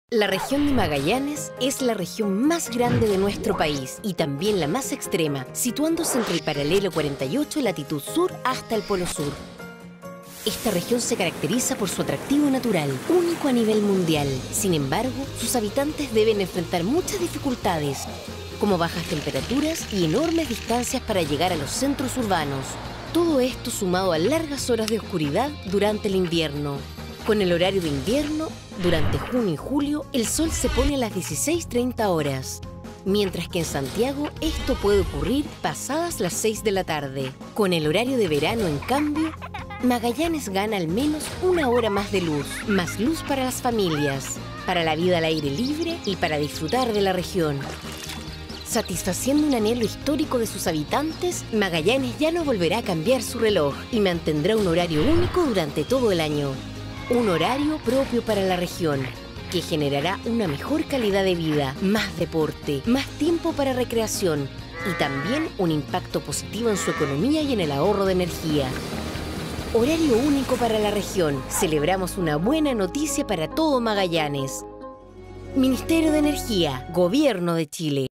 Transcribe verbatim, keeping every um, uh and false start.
La región de Magallanes es la región más grande de nuestro país y también la más extrema, situándose entre el paralelo cuarenta y ocho latitud sur hasta el polo sur. Esta región se caracteriza por su atractivo natural, único a nivel mundial. Sin embargo, sus habitantes deben enfrentar muchas dificultades, como bajas temperaturas y enormes distancias para llegar a los centros urbanos. Todo esto sumado a largas horas de oscuridad durante el invierno. Con el horario de invierno, durante junio y julio, el sol se pone a las dieciséis treinta horas, mientras que en Santiago esto puede ocurrir pasadas las seis de la tarde. Con el horario de verano, en cambio, Magallanes gana al menos una hora más de luz, más luz para las familias, para la vida al aire libre y para disfrutar de la región. Satisfaciendo un anhelo histórico de sus habitantes, Magallanes ya no volverá a cambiar su reloj y mantendrá un horario único durante todo el año. Un horario propio para la región, que generará una mejor calidad de vida, más deporte, más tiempo para recreación y también un impacto positivo en su economía y en el ahorro de energía. Horario único para la región. Celebramos una buena noticia para todo Magallanes. Ministerio de Energía, Gobierno de Chile.